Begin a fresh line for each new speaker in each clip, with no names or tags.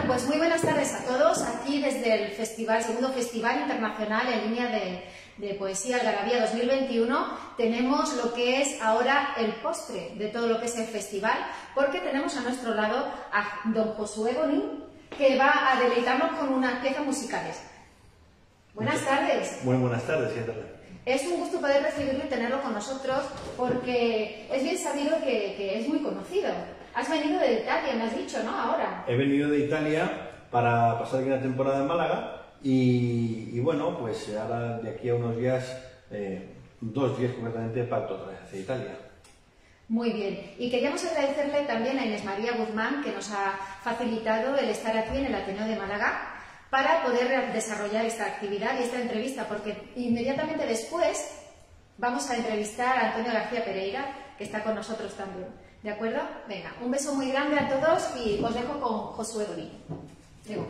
pues muy buenas tardes a todos. Aquí desde el segundo Festival Internacional en línea de Poesía Algarabía 2021 tenemos lo que es ahora el postre de todo lo que es el festival, porque tenemos a nuestro lado a don Josué Bonín, que va a deleitarnos con unas piezas musicales. Buenas tardes.
Muy buenas tardes, siéntate.
Es un gusto poder recibirlo y tenerlo con nosotros, porque es bien sabido que es muy conocido. Has venido de Italia, me has dicho, ¿no? Ahora.
He venido de Italia para pasar aquí una temporada en Málaga y bueno, pues ahora de aquí a unos días, 2 días concretamente, parto otra vez hacia Italia.
Muy bien. Y queríamos agradecerle también a Inés María Guzmán, que nos ha facilitado el estar aquí en el Ateneo de Málaga para poder desarrollar esta actividad y esta entrevista, porque inmediatamente después vamos a entrevistar a Antonio García Pereira, que está con nosotros también. ¿De acuerdo? Venga, un beso muy grande a todos y os dejo con Josué Bonín. Digo.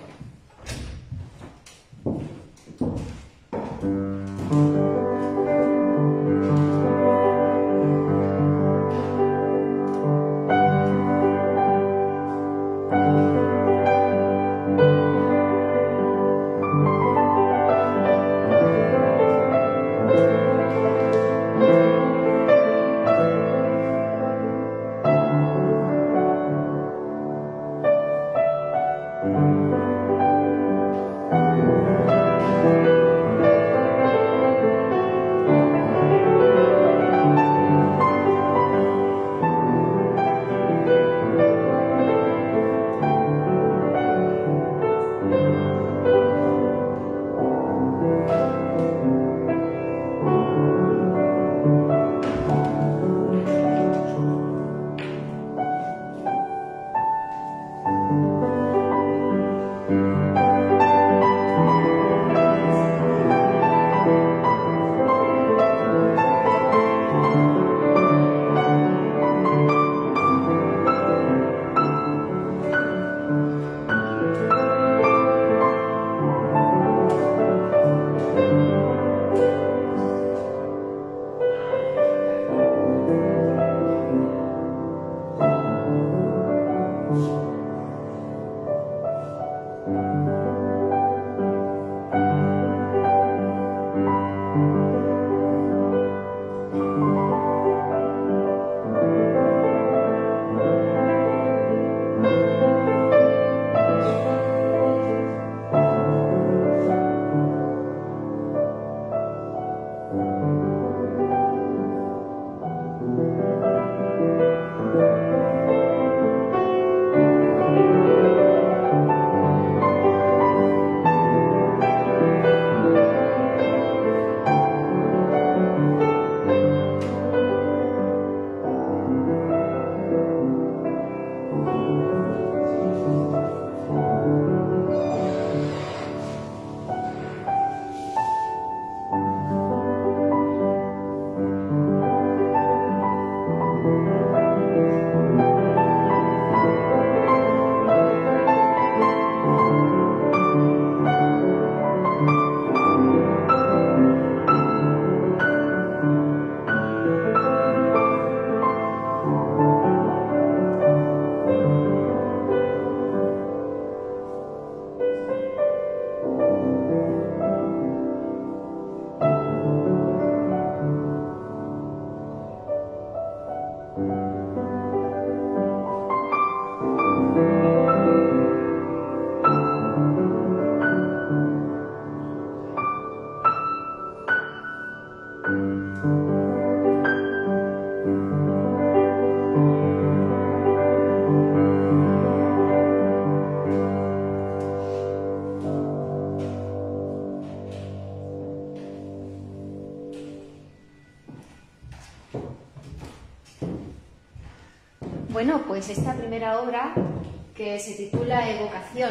Bueno, pues esta primera obra, que se titula Evocación,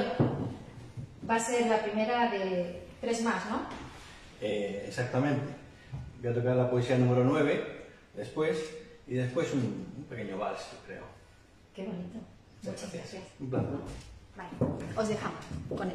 va a ser la primera de 3 más, ¿no?
Exactamente. Voy a tocar la poesía número 9 después, y después un pequeño vals, yo creo.
Qué bonito. Muchas gracias.
Un placer.
Vale, os dejamos con él.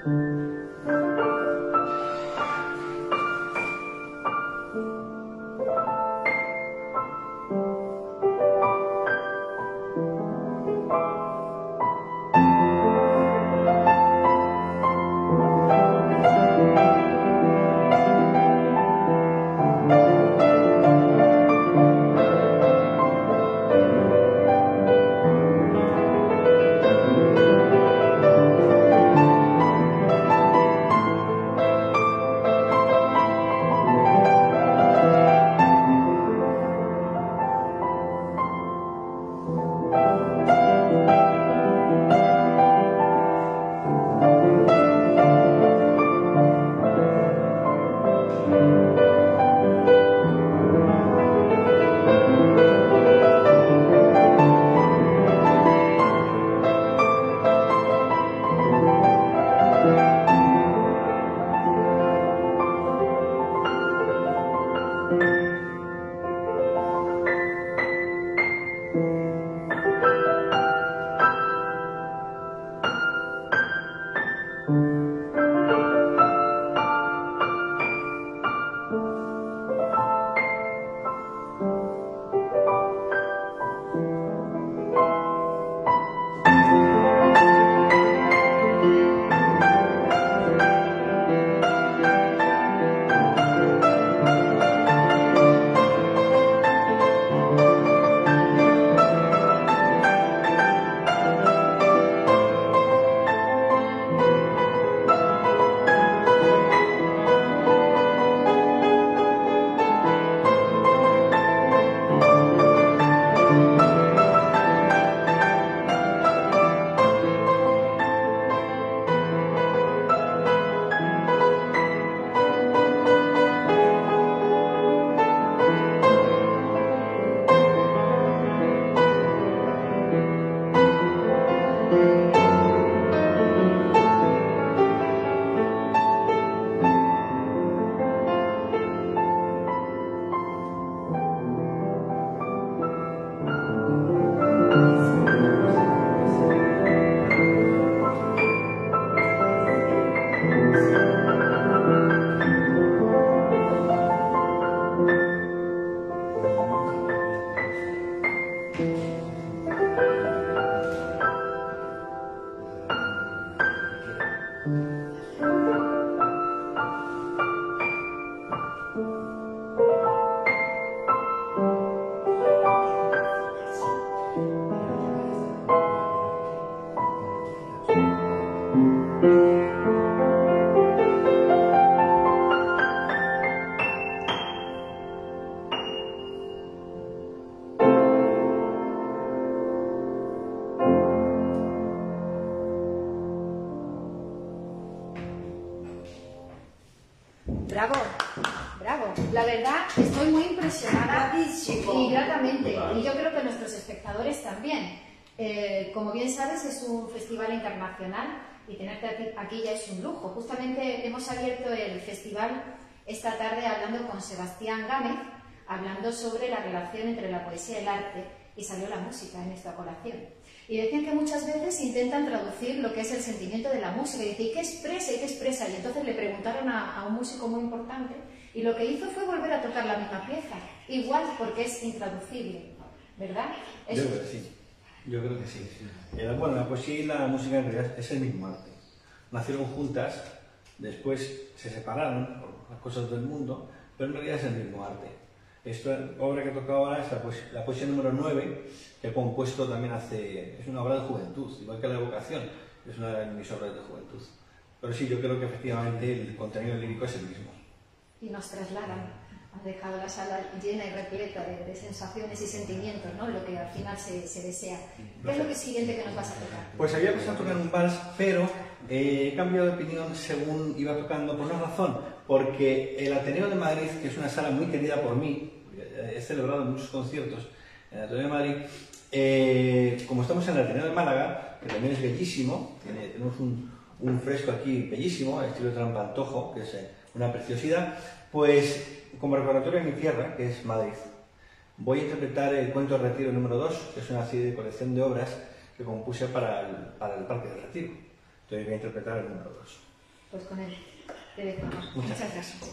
Bravo, bravo. La verdad, estoy muy impresionada y gratamente. Y yo creo que nuestros espectadores también. Como bien sabes, es un festival internacional y tenerte aquí ya es un lujo. Justamente hemos abierto el festival esta tarde hablando con Sebastián Gámez, hablando sobre la relación entre la poesía y el arte, y salió la música en esta colación. Y decían que muchas veces intentan traducir lo que es el sentimiento de la música. Y dicen, ¿y qué expresa? ¿Y qué expresa? Y entonces le preguntaron a un músico muy importante y lo que hizo fue volver a tocar la misma pieza. Igual porque es intraducible, ¿verdad?
Yo creo que sí. Yo creo que sí. Bueno, la poesía y la música en realidad es el mismo arte. Nacieron juntas, después se separaron por las cosas del mundo, pero en realidad es el mismo arte. Esta obra que he tocado ahora es la poesía número 9, que he compuesto también es una obra de juventud, igual que La Evocación, es una de mis obras de juventud. Pero sí, yo creo que efectivamente el contenido lírico es el mismo.
Y nos trasladan, han dejado la sala llena y repleta de sensaciones y sentimientos, ¿no? Lo que al final se desea. ¿Qué es lo siguiente que nos vas a tocar?
Pues había pensado tocar un vals, pero he cambiado de opinión según iba tocando, por una razón, porque el Ateneo de Madrid, que es una sala muy querida por mí, he celebrado muchos conciertos en el Ateneo de Madrid, como estamos en el Ateneo de Málaga, que también es bellísimo, tenemos un fresco aquí bellísimo, estilo de Trampantojo, que es una preciosidad, pues como recordatorio de mi tierra, que es Madrid, voy a interpretar el Cuento del Retiro número 2, que es una serie de colección de obras que compuse para el Parque del Retiro. Entonces voy a interpretar el número 2.
Pues con él te dejamos. Muchas gracias.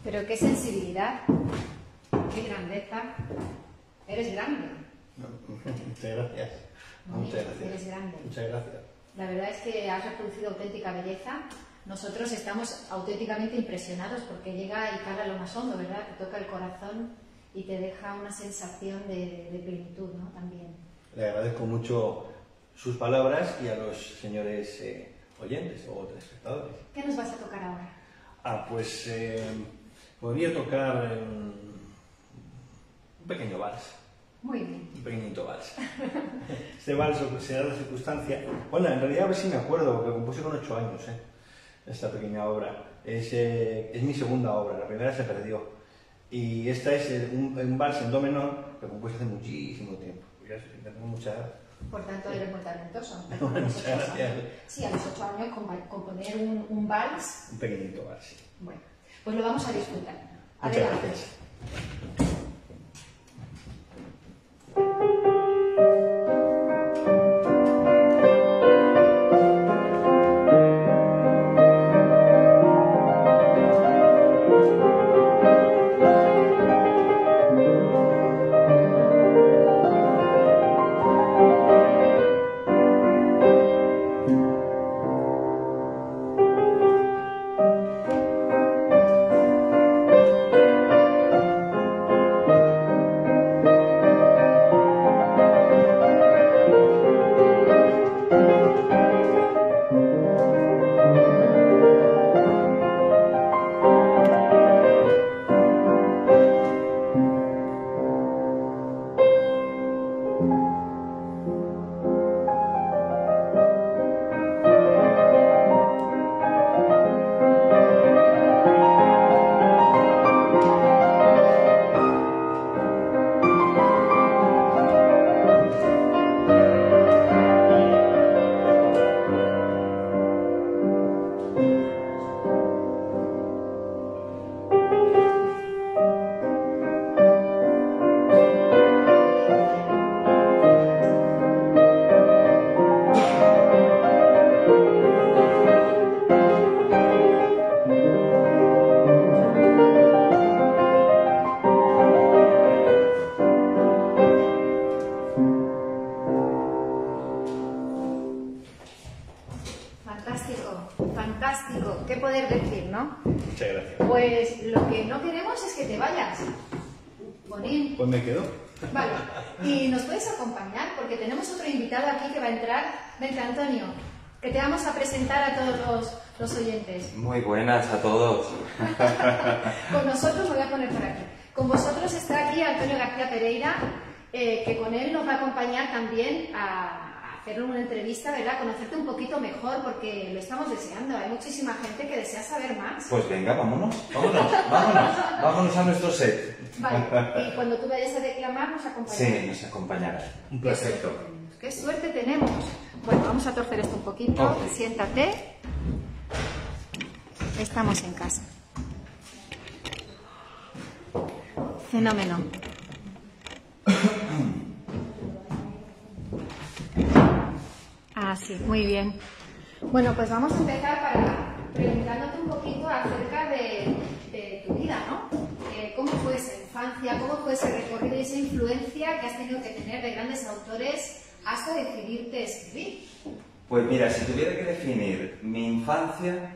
Pero qué sensibilidad, qué grandeza. Eres grande.
Muchas gracias. Muchas gracias.
Eres grande.
Muchas gracias.
La verdad es que has reproducido auténtica belleza. Nosotros estamos auténticamente impresionados porque llega y cala lo más hondo, ¿verdad? Te toca el corazón y te deja una sensación de plenitud, ¿no? También.
Le agradezco mucho sus palabras y a los señores oyentes o telespectadores.
¿Qué nos vas a tocar ahora?
Pues podría tocar un pequeño vals.
Muy bien.
Un pequeñito vals. Este vals se da la circunstancia... Bueno, en realidad a ver si me acuerdo, porque compuse con 8 años, esta pequeña obra. Es mi segunda obra, la primera se perdió. Y esta es un vals en do menor que compuse hace muchísimo tiempo. Ya tengo mucha edad.
Por tanto, eres muy talentoso.
Muchas gracias.
Sí, a los 8 años componer un vals.
Un pequeñito vals, sí.
Bueno, pues lo vamos a disfrutar.
Muchas
Adelante.
gracias.
Fantástico, qué poder decir, ¿no?
Muchas gracias.
Pues lo que no queremos es que te vayas. Bonín.
Pues me quedo.
Vale, y nos puedes acompañar porque tenemos otro invitado aquí que va a entrar. Vente, Antonio, que te vamos a presentar a todos los oyentes.
Muy buenas a todos.
Con nosotros, me voy a poner por aquí. Con vosotros está aquí Antonio García Pereira, que con él nos va a acompañar también a hacer una entrevista, ¿verdad? Conocerte un poquito mejor porque lo estamos deseando. Hay muchísima gente que desea saber más.
Pues venga, vámonos a nuestro set.
Vale, y cuando tú vayas a declamar nos acompañarás.
Sí, nos acompañará.
Un placer.
¡Qué suerte tenemos! Bueno, vamos a torcer esto un poquito.
Ok.
Siéntate. Estamos en casa. Fenómeno. Ah, sí, muy bien. Bueno, pues vamos a empezar preguntándote un poquito acerca de tu vida, ¿no? ¿Cómo fue esa infancia? ¿Cómo fue ese recorrido y esa influencia que has tenido que tener de grandes autores hasta decidirte escribir?
Pues mira, si tuviera que definir mi infancia,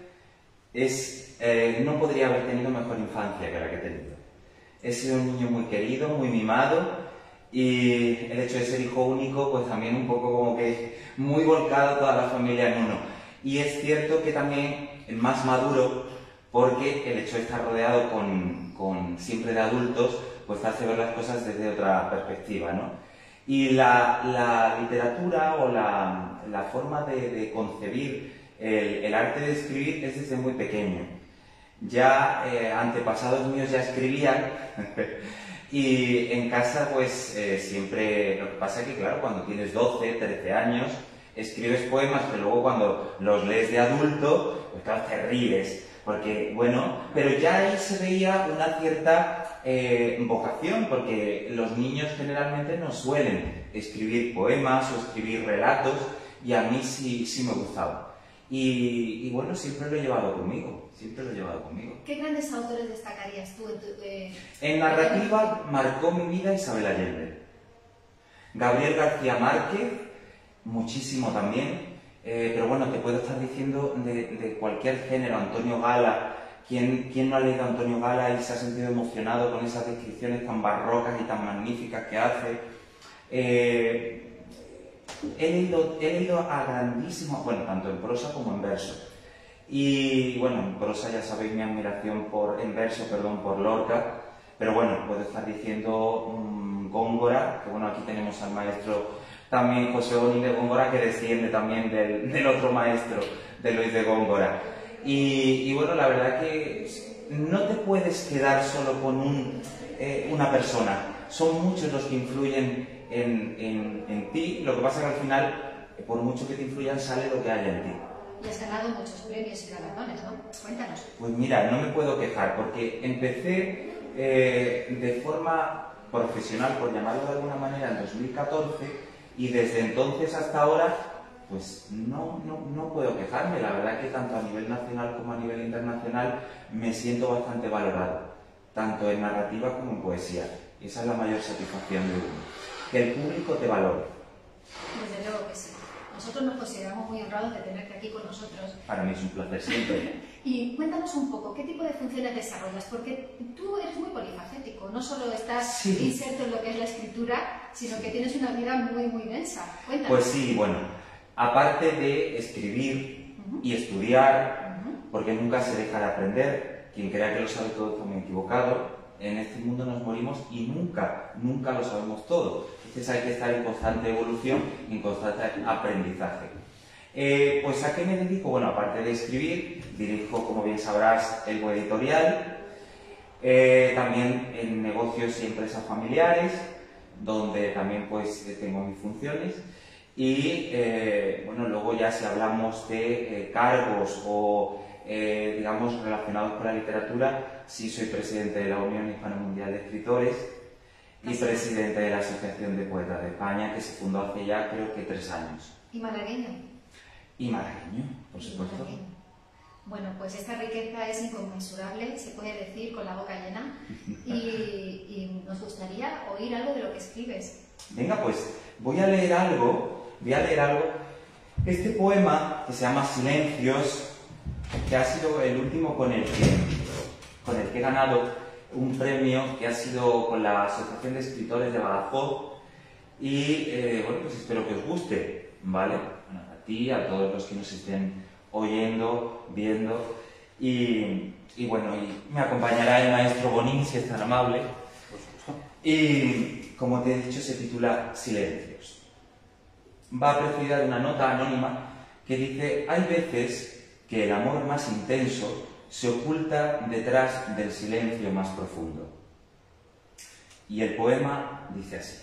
no podría haber tenido mejor infancia que la que he tenido. He sido un niño muy querido, muy mimado, y el hecho de ser hijo único, pues también un poco como que muy volcado toda la familia en uno. Y es cierto que también el más maduro, porque el hecho de estar rodeado siempre de adultos, pues te hace ver las cosas desde otra perspectiva, ¿no? Y la literatura o la forma de concebir el arte de escribir es desde muy pequeño. Ya antepasados míos ya escribían y en casa pues siempre, lo que pasa es que claro, cuando tienes 12, 13 años escribes poemas que luego cuando los lees de adulto, pues claro, te ríes, porque bueno, pero ya ahí se veía una cierta vocación, porque los niños generalmente no suelen escribir poemas o escribir relatos y a mí sí me gustaba. y bueno, siempre lo he llevado conmigo, siempre lo he llevado conmigo.
¿Qué grandes autores destacarías tú
en narrativa marcó mi vida Isabel Allende. Gabriel García Márquez, muchísimo también, pero bueno, te puedo estar diciendo de cualquier género. Antonio Gala, ¿quién no ha leído a Antonio Gala y se ha sentido emocionado con esas descripciones tan barrocas y tan magníficas que hace? He leído a grandísimos, bueno, tanto en prosa como en verso. Y bueno, en prosa ya sabéis mi admiración en verso, por Lorca, pero bueno, puedo estar diciendo Góngora, que bueno, aquí tenemos al maestro también José Bonín de Góngora, que desciende también del otro maestro, de Luis de Góngora. Y bueno, la verdad que no te puedes quedar solo con una persona, son muchos los que influyen en ti, lo que pasa es que al final, por mucho que te influyan, sale lo que hay en ti.
Y has ganado muchos premios y galardones, ¿no? Cuéntanos.
Pues mira, no me puedo quejar, porque empecé de forma profesional, por llamarlo de alguna manera, en 2014, y desde entonces hasta ahora, pues no puedo quejarme. La verdad que tanto a nivel nacional como a nivel internacional me siento bastante valorado, tanto en narrativa como en poesía. Esa es la mayor satisfacción de uno, que el público te valore.
Desde luego que sí. Nosotros nos consideramos muy honrados de tenerte aquí con nosotros.
Para mí es un placer siempre.
Y cuéntanos un poco, ¿qué tipo de funciones desarrollas? Porque tú eres muy polifacético, no solo estás inserto en lo que es la escritura, sino que tienes una vida muy, muy densa. Cuéntanos.
Pues sí, bueno, aparte de escribir y estudiar, porque nunca se deja de aprender, quien crea que lo sabe todo está muy equivocado. En este mundo nos morimos y nunca lo sabemos todo. Entonces hay que estar en constante evolución y en constante aprendizaje. Pues ¿a qué me dedico? Bueno, aparte de escribir, dirijo, como bien sabrás, el Editorial, también en negocios y empresas familiares, donde también pues tengo mis funciones. Y bueno, luego ya si hablamos de cargos o digamos relacionados con la literatura, sí soy presidente de la Unión Hispano-Mundial de Escritores y presidente de la Asociación de Poetas de España, que se fundó hace ya creo que 3 años.
¿Y malagueño?
Y malagueño, por supuesto.
Malagueño. Bueno, pues esta riqueza es inconmensurable, se puede decir con la boca llena, y nos gustaría oír algo de lo que escribes.
Venga, pues voy a leer algo. Este poema, que se llama Silencios, que ha sido el último con el que he ganado un premio, que ha sido con la Asociación de Escritores de Badajoz, y bueno, pues espero que os guste, ¿vale? Bueno, a ti, a todos los que nos estén oyendo, viendo, y bueno, y me acompañará el maestro Bonín, si es tan amable, y como te he dicho, se titula Silencios. Va precedida de una nota anónima que dice: hay veces que el amor más intenso se oculta detrás del silencio más profundo. Y el poema dice así: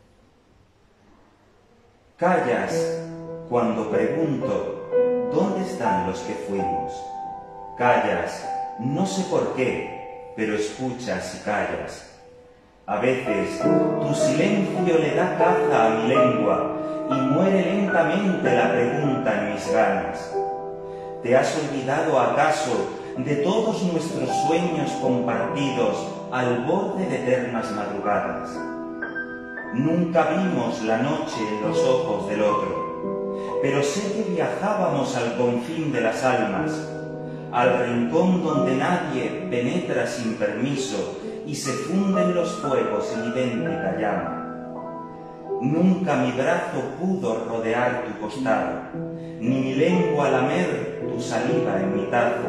callas cuando pregunto ¿dónde están los que fuimos? Callas, no sé por qué, pero escuchas y callas. A veces tu silencio le da caza a mi lengua y muere lentamente la pregunta en mis ganas. ¿Te has olvidado acaso de todos nuestros sueños compartidos al borde de eternas madrugadas? Nunca vimos la noche en los ojos del otro, pero sé que viajábamos al confín de las almas, al rincón donde nadie penetra sin permiso y se funden los fuegos en idéntica llama. Nunca mi brazo pudo rodear tu costado, ni mi lengua lamer tu saliva en mi taza.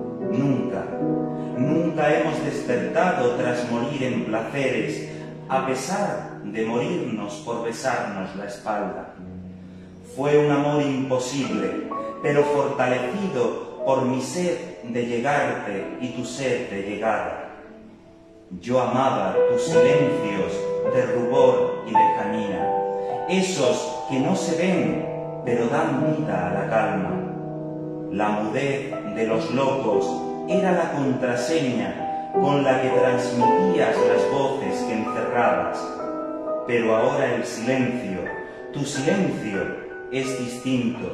Nunca hemos despertado tras morir en placeres, a pesar de morirnos por besarnos la espalda. Fue un amor imposible, pero fortalecido por mi sed de llegarte y tu sed de llegada. Yo amaba tus silencios de rubor y lejanía, esos que no se ven, pero dan vida a la calma. La mudez de los locos era la contraseña con la que transmitías las voces que encerrabas. Pero ahora el silencio, tu silencio, es distinto.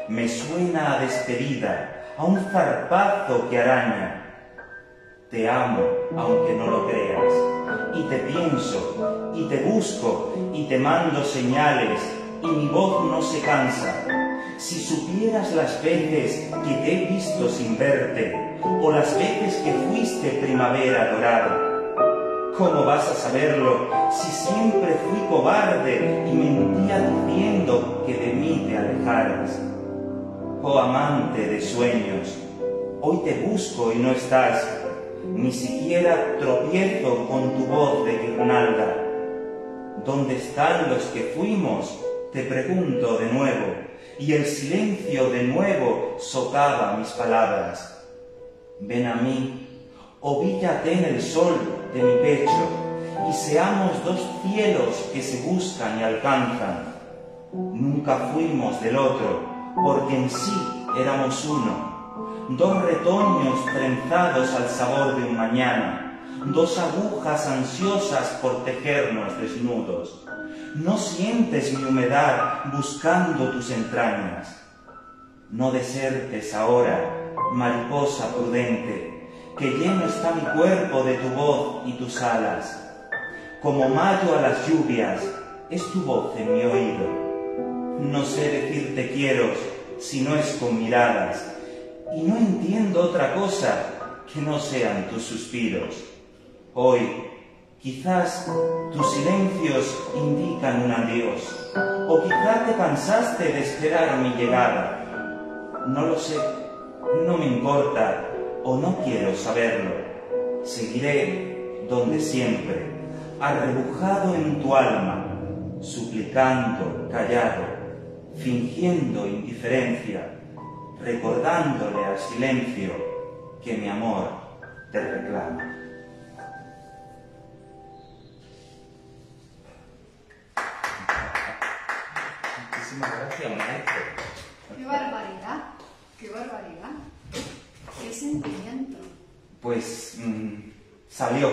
me suena a despedida, a un zarpazo que araña. Te amo, aunque no lo creas, y te pienso, y te busco, y te mando señales, y mi voz no se cansa. Si supieras las veces que te he visto sin verte, o las veces que fuiste primavera dorada, ¿cómo vas a saberlo si siempre fui cobarde y mentía diciendo que de mí te alejaras? Oh amante de sueños, hoy te busco y no estás, ni siquiera tropiezo con tu voz de guirnalda. ¿Dónde están los que fuimos? Te pregunto de nuevo, y el silencio de nuevo socava mis palabras. Ven a mí, ovíllate en el sol de mi pecho, y seamos dos cielos que se buscan y alcanzan. Nunca fuimos del otro, porque en sí éramos uno, dos retoños trenzados al sabor de un mañana, dos agujas ansiosas por tejernos desnudos. No sientes mi humedad buscando tus entrañas. No desertes ahora, mariposa prudente, que lleno está mi cuerpo de tu voz y tus alas. Como mayo a las lluvias, es tu voz en mi oído. No sé decir te quiero si no es con miradas, y no entiendo otra cosa que no sean tus suspiros. Hoy, quizás tus silencios indican un adiós, o quizás te cansaste de esperar mi llegada. No lo sé, no me importa, o no quiero saberlo. Seguiré donde siempre, arrebujado en tu alma, suplicando, callado, fingiendo indiferencia, recordándole al silencio que mi amor te reclama. Muchísimas gracias, maestro.
¡Qué barbaridad! ¡Qué barbaridad! ¡Qué sentimiento!
Pues salió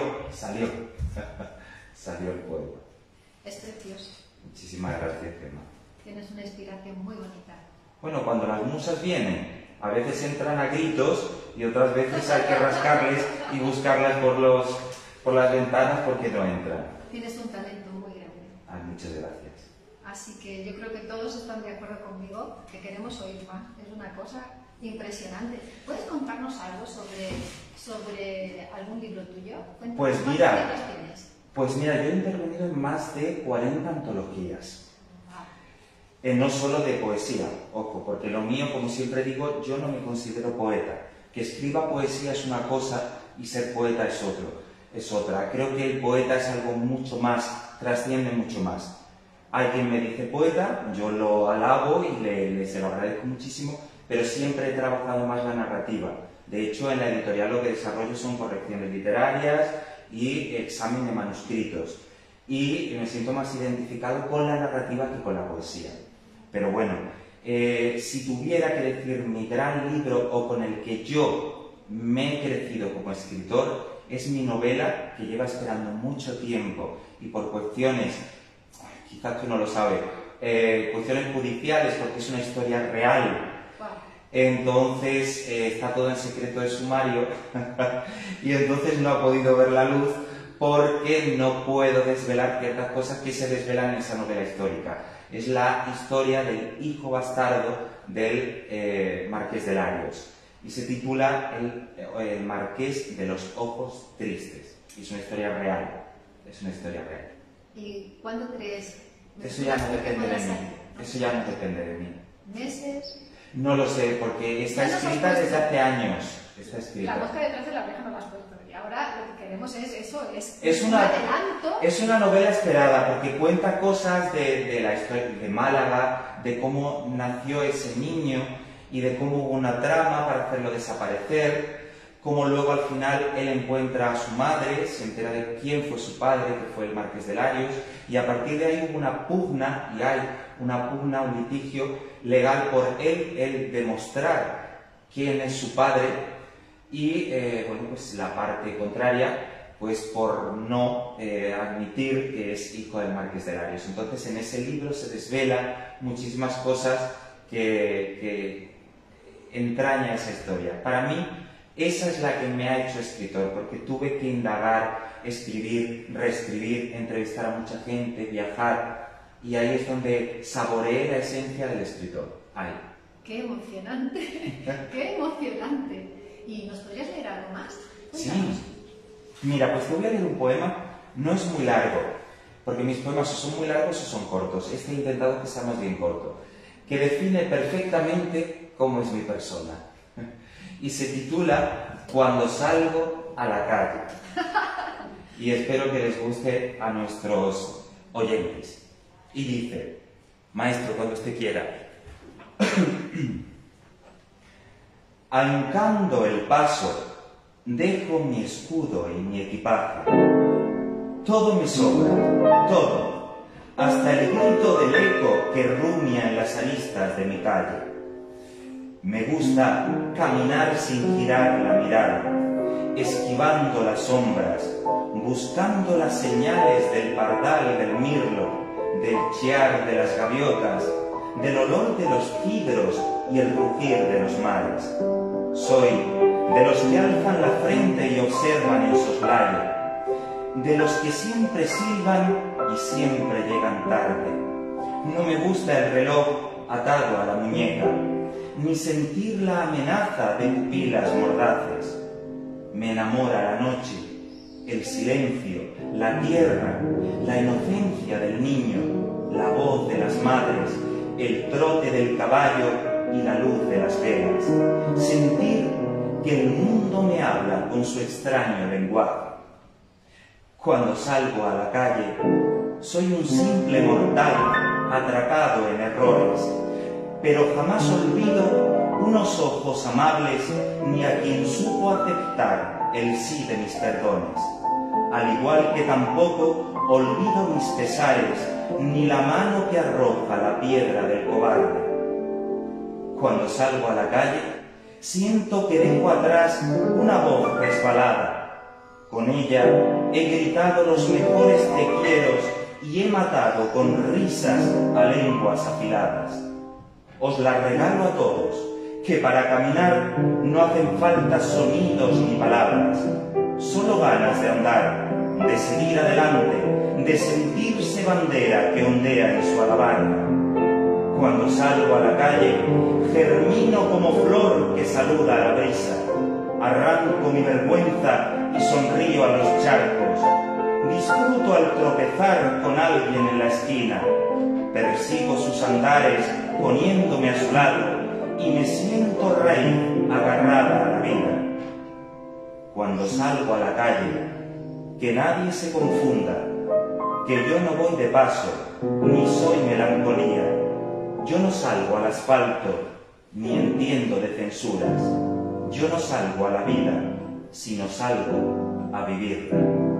el poema.
Es precioso.
Muchísimas gracias, Gemma.
Tienes una inspiración muy bonita.
Bueno, cuando las musas vienen, a veces entran a gritos y otras veces hay que rascarles y buscarlas por las ventanas porque no entran.
Tienes un talento muy grande.
Ay, muchas gracias.
Así que yo creo que todos están de acuerdo conmigo que queremos oír más. Es una cosa impresionante. ¿Puedes contarnos algo sobre algún libro tuyo? Cuéntanos,
Pues
¿cuántos
mira,
libros tienes?
yo he intervenido en más de 40 antologías.
Wow.
No solo de poesía, ojo, porque lo mío, como siempre digo, yo no me considero poeta. Que escriba poesía es una cosa y ser poeta es otra. Creo que el poeta es algo mucho más, trasciende mucho más. Hay quien me dice poeta, yo lo alabo y se lo agradezco muchísimo, pero siempre he trabajado más la narrativa. De hecho, en la editorial lo que desarrollo son correcciones literarias y examen de manuscritos. Y me siento más identificado con la narrativa que con la poesía. Pero bueno, si tuviera que decir mi gran libro o con el que yo me he crecido como escritor, es mi novela que lleva esperando mucho tiempo y por cuestiones, quizás tú no lo sabes, cuestiones judiciales, porque es una historia real.
Wow.
Entonces está todo en secreto de sumario y entonces no ha podido ver la luz porque no puedo desvelar ciertas cosas que se desvelan en esa novela histórica. Es la historia del hijo bastardo del Marqués de Larios y se titula el Marqués de los Ojos Tristes. Y es una historia real,
¿Y cuándo crees?
Eso ya no depende de mí. Eso ya no depende de mí.
¿Meses?
No lo sé, porque está escrita desde hace años. Está escrita.
La mosca detrás de la oreja no la has puesto. Y ahora lo que queremos es eso,
es
un adelanto.
Es una novela esperada, porque cuenta cosas de la historia de Málaga, de cómo nació ese niño y de cómo hubo una trama para hacerlo desaparecer, cómo luego al final él encuentra a su madre, se entera de quién fue su padre, que fue el Marqués de Larios, y a partir de ahí hubo una pugna, y hay una pugna, un litigio legal por él demostrar quién es su padre, y bueno, pues la parte contraria, pues por no admitir que es hijo del Marqués de Larios. Entonces en ese libro se desvela muchísimas cosas que entraña esa historia. Para mí, esa es la que me ha hecho escritor, porque tuve que indagar, escribir, reescribir, entrevistar a mucha gente, viajar, y ahí es donde saboreé la esencia del escritor. Ahí.
¡Qué emocionante! ¡Qué emocionante! ¿Y nos podrías leer algo más?
Cuéntanos. Sí. Mira, pues te voy a leer un poema, no es muy largo, porque mis poemas o son muy largos o son cortos. Este he intentado que sea más bien corto, que define perfectamente cómo es mi persona. Y se titula Cuando salgo a la calle. Y espero que les guste a nuestros oyentes. Y dice: maestro, cuando usted quiera. Ahincando el paso, dejo mi escudo y mi equipaje. Todo me sobra, todo, hasta el grito del eco que rumia en las aristas de mi calle. Me gusta caminar sin girar la mirada, esquivando las sombras, buscando las señales del pardal y del mirlo, del chear de las gaviotas, del olor de los cidros y el rugir de los mares. Soy de los que alzan la frente y observan en soslayo, de los que siempre silban y siempre llegan tarde. No me gusta el reloj atado a la muñeca, ni sentir la amenaza de pupilas mordaces. Me enamora la noche, el silencio, la tierra, la inocencia del niño, la voz de las madres, el trote del caballo y la luz de las velas. Sentir que el mundo me habla con su extraño lenguaje. Cuando salgo a la calle, soy un simple mortal atracado en errores, pero jamás olvido unos ojos amables ni a quien supo aceptar el sí de mis perdones. Al igual que tampoco olvido mis pesares ni la mano que arroja la piedra del cobarde. Cuando salgo a la calle, siento que dejo atrás una voz resbalada. Con ella he gritado los mejores te quieros y he matado con risas a lenguas afiladas. Os la regalo a todos, que para caminar no hacen falta sonidos ni palabras, solo ganas de andar, de seguir adelante, de sentirse bandera que ondea en su alabarda. Cuando salgo a la calle, germino como flor que saluda a la brisa, arranco mi vergüenza y sonrío a los charcos, disfruto al tropezar con alguien en la esquina, persigo sus andares poniéndome a su lado y me siento rey agarrada a la vida. Cuando salgo a la calle, que nadie se confunda, que yo no voy de paso, ni soy melancolía. Yo no salgo al asfalto, ni entiendo de censuras. Yo no salgo a la vida, sino salgo a vivirla.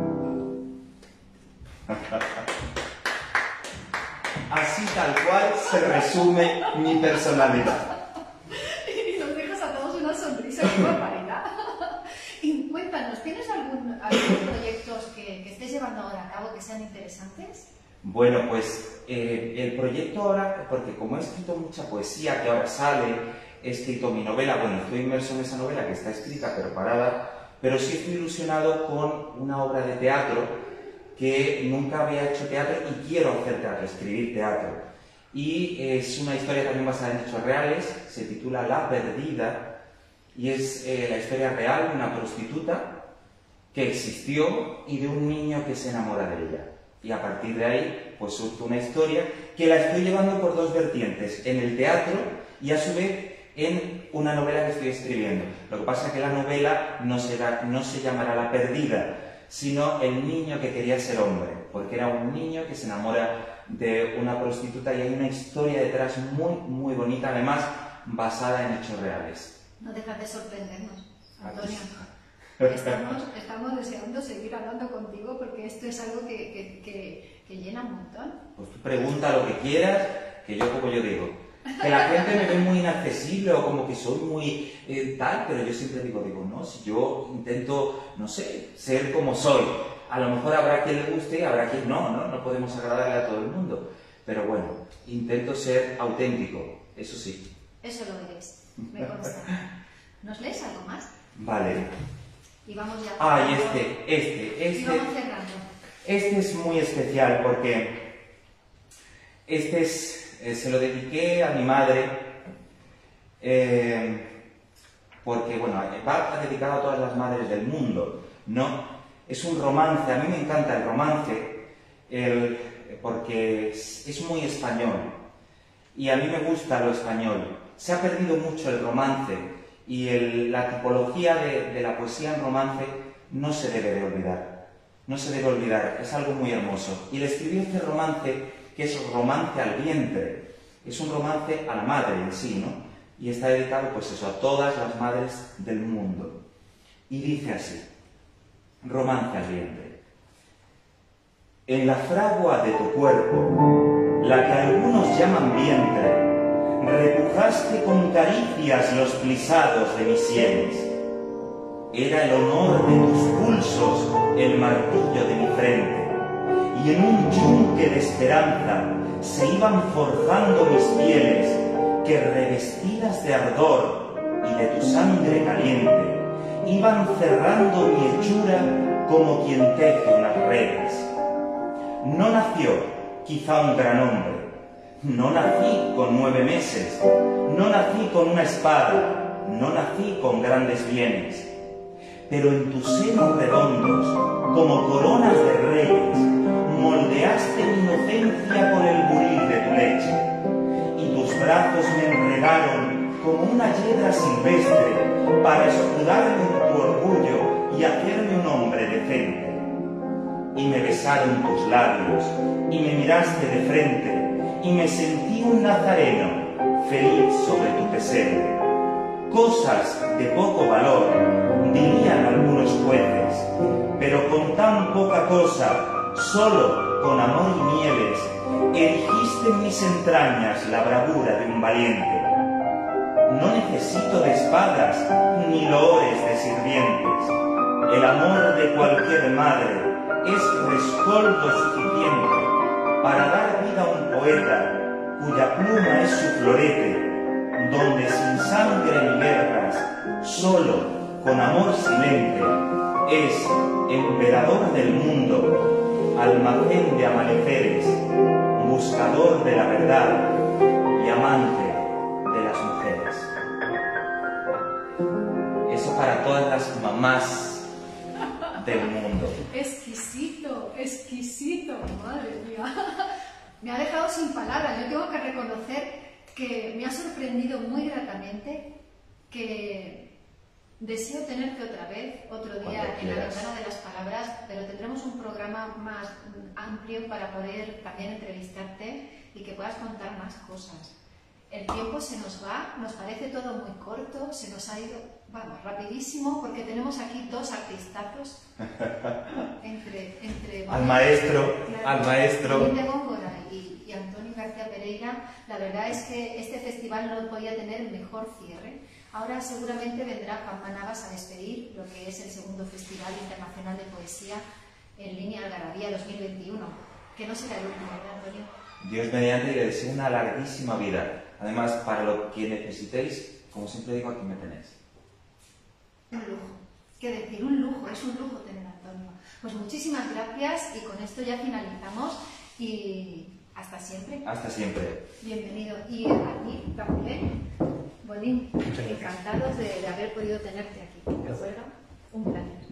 Así tal cual se resume mi personalidad.
Y nos dejas a todos una sonrisa, qué barbaridad. Y cuéntanos, ¿tienes algunos proyectos que estés llevando ahora a cabo que sean interesantes?
Bueno, pues el proyecto ahora, porque como he escrito mucha poesía que ahora sale, he escrito mi novela, bueno, estoy inmerso en esa novela que está escrita pero parada, pero sí estoy ilusionado con una obra de teatro que nunca había hecho teatro y quiero hacer teatro, escribir teatro. Y es una historia también basada en hechos reales, se titula La Perdida, y es la historia real de una prostituta que existió y de un niño que se enamora de ella. Y a partir de ahí, pues surge una historia que la estoy llevando por dos vertientes, en el teatro y a su vez en una novela que estoy escribiendo. Lo que pasa es que la novela no se llamará La Perdida, sino El niño que quería ser hombre, porque era un niño que se enamora de una prostituta y hay una historia detrás muy, muy bonita, además basada en hechos reales.
No dejas de sorprendernos, Antonio. Estamos deseando seguir hablando contigo porque esto es algo que llena un montón.
Pues tú pregunta lo que quieras, que yo como yo digo. Que la gente me ve muy inaccesible o como que soy muy tal, pero yo siempre digo, no, si yo intento, no sé, ser como soy. A lo mejor habrá quien le guste y habrá quien no podemos agradarle a todo el mundo. Pero bueno, intento ser auténtico eso sí.
Eso lo eres, me consta. ¿Nos lees algo más?
Vale.
Y vamos ya.
Ah, y
Y vamos cerrando.
Este es muy especial porque se lo dediqué a mi madre porque, bueno, va dedicado a todas las madres del mundo, ¿no? Es un romance, a mí me encanta el romance porque es muy español y a mí me gusta lo español. Se ha perdido mucho el romance y la tipología de la poesía en romance no se debe de olvidar. No se debe olvidar, es algo muy hermoso. Y le escribí este romance, que es romance al vientre, es un romance a la madre en sí, ¿no? Y está dedicado, pues eso, a todas las madres del mundo. Y dice así, romance al vientre. En la fragua de tu cuerpo, la que algunos llaman vientre, repujaste con caricias los plisados de mis sienes. Era el honor de tus pulsos el martillo de mi frente, y en un yunque de esperanza se iban forjando mis pieles, que revestidas de ardor y de tu sangre caliente, iban cerrando mi hechura como quien teje unas redes. No nació quizá un gran hombre, no nací con 9 meses, no nací con una espada, no nací con grandes bienes, pero en tus senos redondos, como coronas de reyes, moldeaste mi inocencia con el buril de tu leche, y tus brazos me enredaron como una hiedra silvestre para escudarme en tu orgullo y hacerme un hombre decente. Y me besaron tus labios, y me miraste de frente, y me sentí un nazareno, feliz sobre tu pesebre. Cosas de poco valor, dirían algunos jueces, pero con tan poca cosa, solo con amor y mieles, erigiste en mis entrañas la bravura de un valiente. No necesito de espadas ni loores de sirvientes. El amor de cualquier madre es rescoldo suficiente para dar vida a un poeta cuya pluma es su florete, donde sin sangre ni guerras, solo con amor silente, es emperador del mundo, almacén de amaneceres, buscador de la verdad y amante de las mujeres. Eso para todas las mamás del mundo.
Exquisito, exquisito, madre mía. Me ha dejado sin palabras. Yo tengo que reconocer que me ha sorprendido muy gratamente, que deseo tenerte otra vez, otro día en la ventana de las palabras, pero tendremos un programa más amplio para poder también entrevistarte y que puedas contar más cosas. El tiempo se nos va, nos parece todo muy corto, se nos ha ido, vamos, rapidísimo, porque tenemos aquí 2 artistazos entre
al maestro
Joaquín de Góngora y Antonio García Pereira. La verdad es que este festival no podía tener mejor cierre. Ahora seguramente vendrá Juan Manabas a despedir lo que es el segundo Festival Internacional de Poesía en Línea Algarabía 2021, que no será el último, ¿verdad, Antonio?
Dios mediante, y le deseo una larguísima vida. Además, para lo que necesitéis, como siempre digo, aquí me tenéis.
Un lujo. ¿Qué decir? Un lujo. Es un lujo tener a Antonio. Pues muchísimas gracias y con esto ya finalizamos y hasta siempre.
Hasta siempre.
Bienvenido. Y a ti también, Bolín, encantados de haber podido tenerte aquí. ¿De acuerdo? Un placer.